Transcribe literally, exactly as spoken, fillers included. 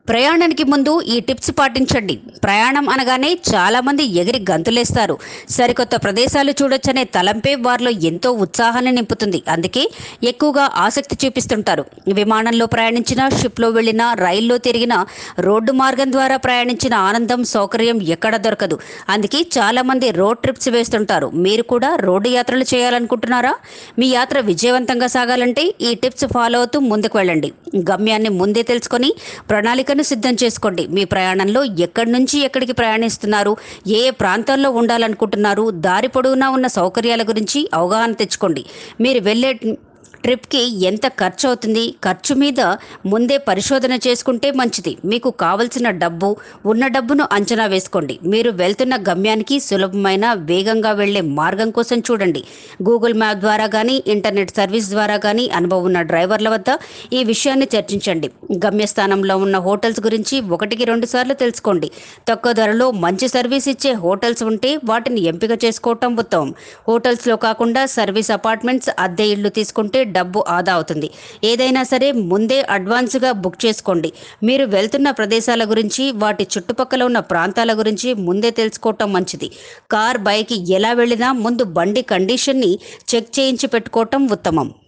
ప్రయాణానికి ముందు ఈ టిప్స్ పాటించండి. ప్రయాణం అనగానే చాలామంది ఎగిరి గంతులేస్తారు. సరికొత్త ప్రదేశాలు చూడొచ్చనే తలంపే వారిలో ఎంతో ఉత్సాహాన్ని నింపుతుంది. అందుకే ఎక్కువగా ఆసక్తి చూపిస్తుంటారు. విమానంలో ప్రయాణించినా, షిప్లో వెళ్ళినా, రైల్లో తిరిగినా, రోడ్డు మార్గం ద్వారా ప్రయాణించిన ఆనందం, సౌకర్యం ఎక్కడ దొరకదు. అందుకే చాలామంది రోడ్ ట్రిప్స్ వేస్తుంటారు. మీరు కూడా రోడ్డు యాత్రలు చేయాలనుకుంటున్నారా? మీ యాత్ర విజయవంతంగా సాగాలంటే ఈ టిప్స్ ఫాలో అవుతూ ముందుకు వెళ్ళండి. గమ్యాన్ని ముందే తెలుసుకొని ప్రణాళిక సిద్ధం చేసుకోండి. మీ ప్రయాణంలో ఎక్కడి నుంచి ఎక్కడికి ప్రయాణిస్తున్నారు, ఏ ఏ ప్రాంతాల్లో ఉండాలనుకుంటున్నారు, దారి పొడవునా ఉన్న సౌకర్యాల గురించి అవగాహన తెచ్చుకోండి. మీరు వెళ్ళే ట్రిప్కి ఎంత ఖర్చు అవుతుంది, ఖర్చు మీద ముందే పరిశోధన చేసుకుంటే మంచిది. మీకు కావలసిన డబ్బు, ఉన్న డబ్బును అంచనా వేసుకోండి. మీరు వెళ్తున్న గమ్యానికి సులభమైన, వేగంగా వెళ్లే మార్గం కోసం చూడండి. గూగుల్ మ్యాప్ ద్వారా కానీ, ఇంటర్నెట్ సర్వీస్ ద్వారా కానీ అనుభవం ఉన్న డ్రైవర్ల వద్ద ఈ విషయాన్ని చర్చించండి. గమ్యస్థానంలో ఉన్న హోటల్స్ గురించి ఒకటికి రెండు సార్లు తెలుసుకోండి. తక్కువ ధరలో మంచి సర్వీస్ ఇచ్చే హోటల్స్ ఉంటే వాటిని ఎంపిక చేసుకోవటం ఉత్తమం. హోటల్స్లో కాకుండా సర్వీస్ అపార్ట్మెంట్స్, అద్దె ఇళ్లు తీసుకుంటే డబ్బు ఆదా అవుతుంది. ఏదైనా సరే ముందే అడ్వాన్స్గా బుక్ చేసుకోండి. మీరు వెళ్తున్న ప్రదేశాల గురించి, వాటి చుట్టుపక్కల ఉన్న ప్రాంతాల గురించి ముందే తెలుసుకోవటం మంచిది. కార్, బైక్ ఎలా వెళ్ళినా ముందు బండి కండిషన్ని చెక్ చేయించి పెట్టుకోవటం ఉత్తమం.